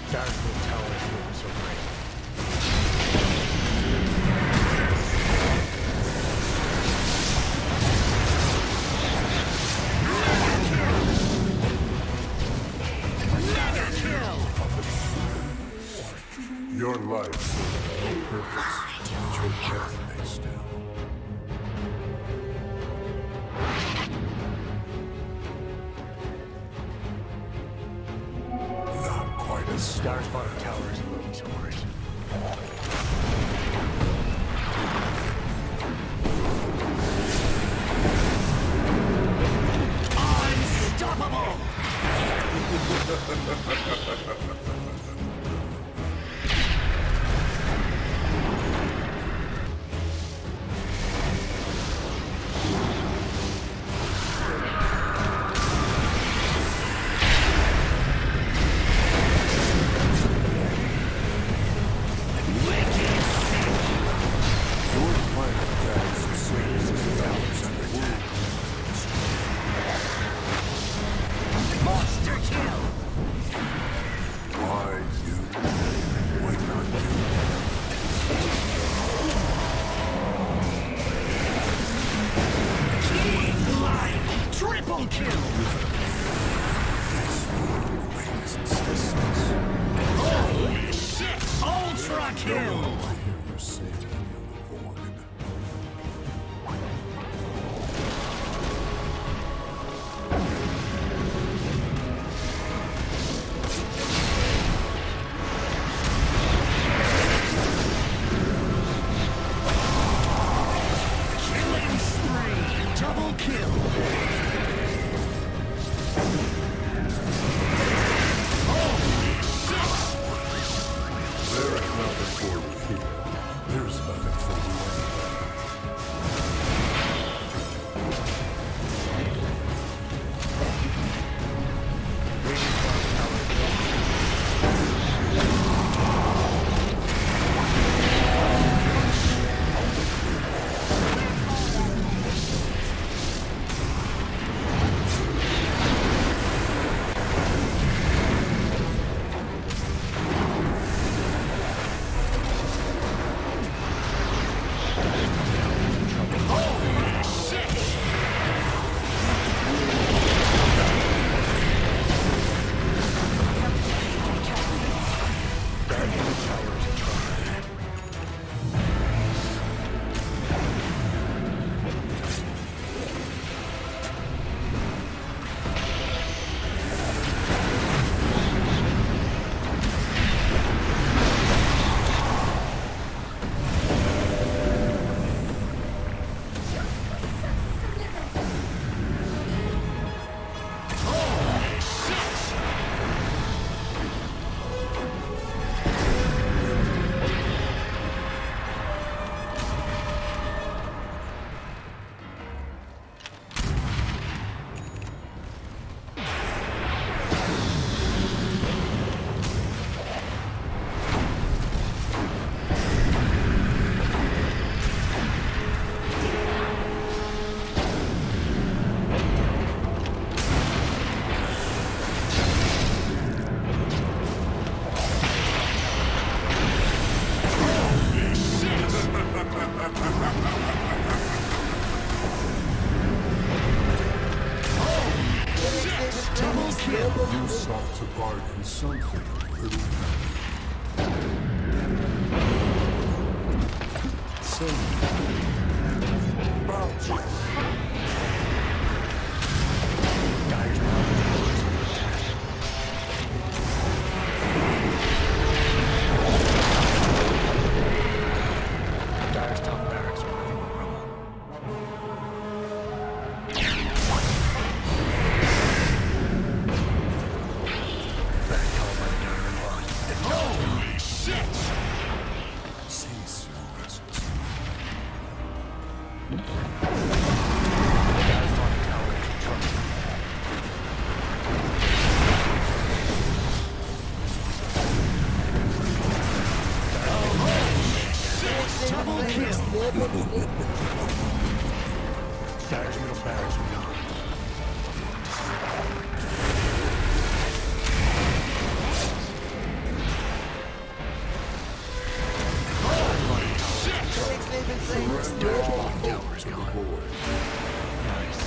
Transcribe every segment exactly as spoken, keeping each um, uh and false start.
Dire's middle tower is moving so great. Your life serves no purpose, but your death may still. Not quite as Dire's bottom tower isn't looking so great. Unstoppable! You sought to bargain something, little so about you. Dire's bottom tower is under attack. Dire's top barracks are nothing but rubble. Holy shit! Cease your restless. Dire's bottom tower is in trouble. Double kill! Dire's middle barracks are gone. Dire's bottom tower is To the gone. void. Nice.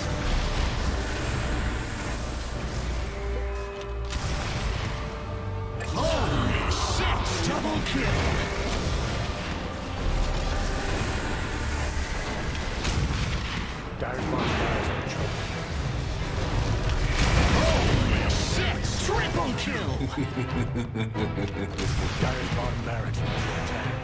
Holy shit! Double kill! Dire's bottom tower is in trouble. Holy shit! Triple kill! Dire's bottom barracks are under attack.